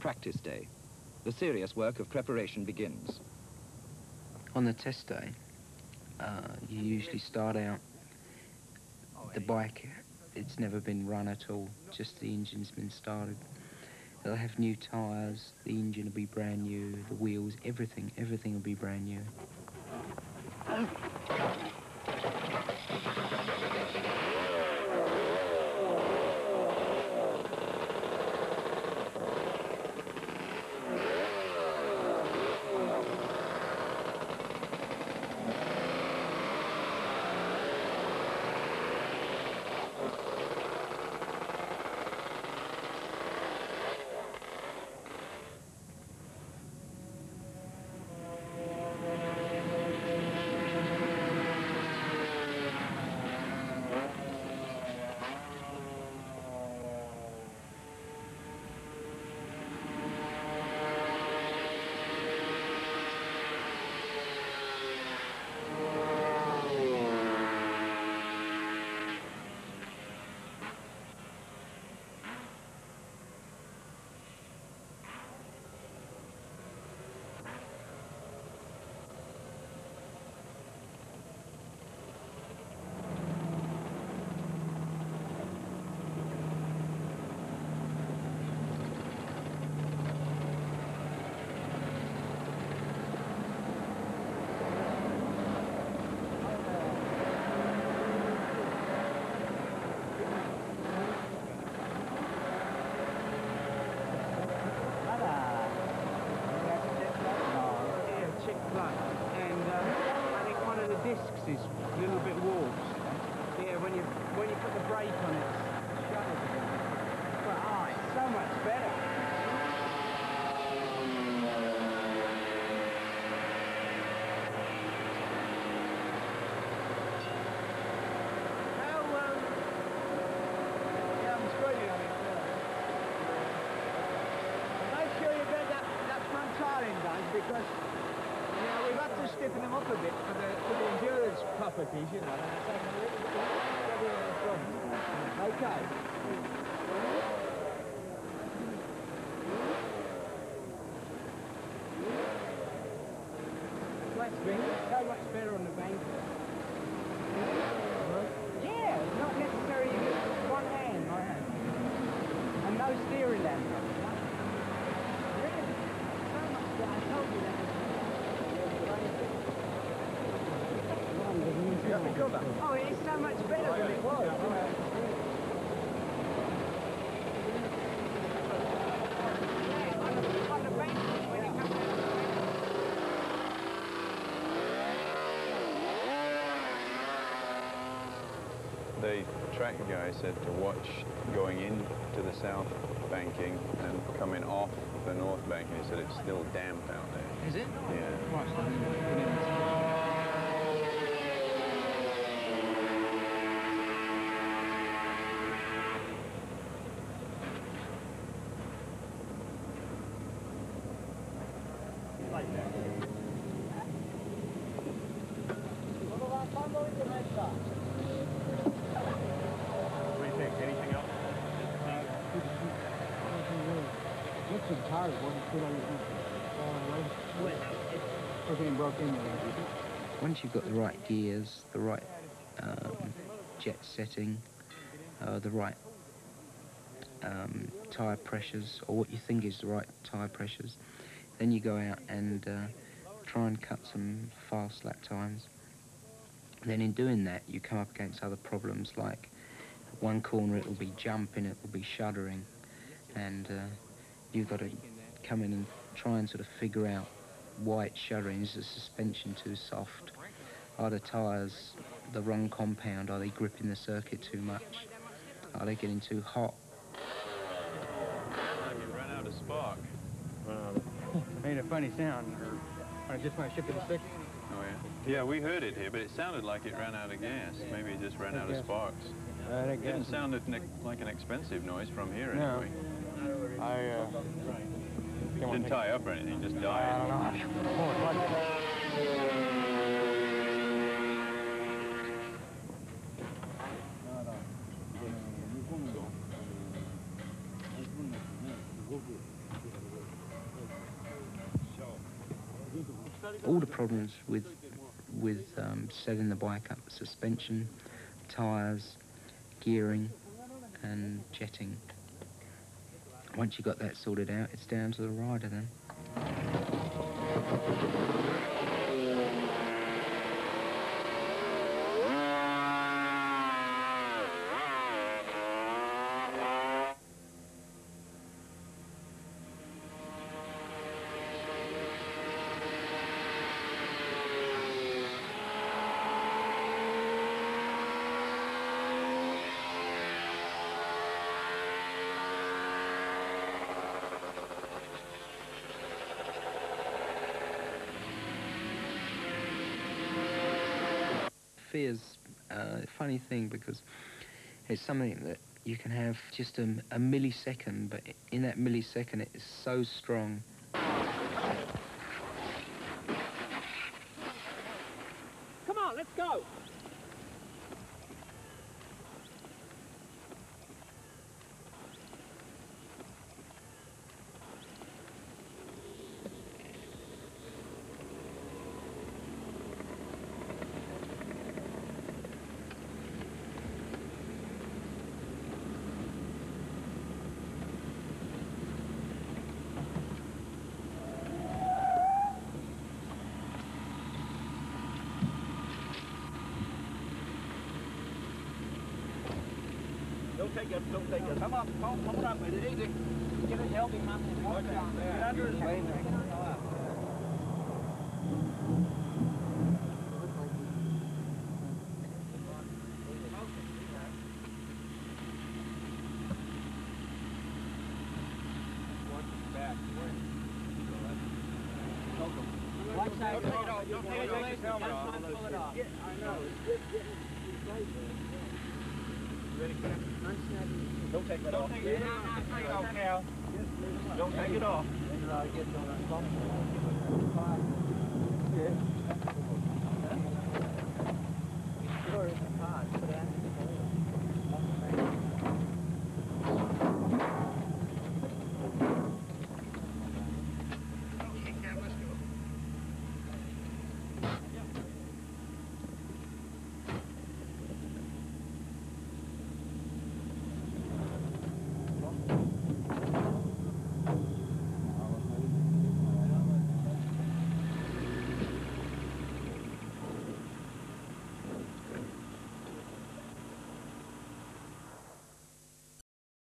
practice day. The serious work of preparation begins. On the test day, you usually start out, the bike, it's never been run at all, just the engine's been started. They'll have new tyres, the engine will be brand new, the wheels, everything will be brand new. Discs is a little bit warped. Yeah, when you put the brake on it, it shutters again. But it's so much better. Yeah, I'm screwing on it. Make sure you get that front tire in, guys, because we've had to stiffen them up a bit for the endurance properties, you know. Okay. Flat string is so much better on the bank. Yeah, it's not necessary you use one hand, I have. And no steering land. Really? So much better. I told you that. Oh, it is so much better than it was. On the bench when you come down. The track guy said to watch going into the south banking and coming off the north banking. He said it's still damp out there. Is it? Yeah. Right. Once you've got the right gears, the right jet setting, the right tyre pressures, or what you think is the right tyre pressures, then you go out and try and cut some fast lap times. Then in doing that, you come up against other problems, like one corner it will be jumping, it will be shuddering, and you've got to come in and try and sort of figure out why it's shuddering. Is the suspension too soft? Are the tyres the wrong compound? Are they gripping the circuit too much? Are they getting too hot? You ran out of spark. Made a funny sound, or just when I shifted the stick. Oh, yeah? Yeah, we heard it here, but it sounded like it ran out of gas. Maybe it just ran out of sparks. It didn't sound like an expensive noise from here, anyway. Didn't tie up or anything, just died. I don't know. all the problems with setting the bike up: suspension, tyres, gearing, and jetting. Once you got that sorted out, it's down to the rider then. Fear's a funny thing because it's something that you can have just a millisecond, but in that millisecond it is so strong. Come on, let's go. Don't take it. Come on up with it, easy. Get it, help him, man. Get under his way. Don't take his helmet off. Yeah, I know. Ready, don't take it off. Don't take it off, Cal. Don't take it off.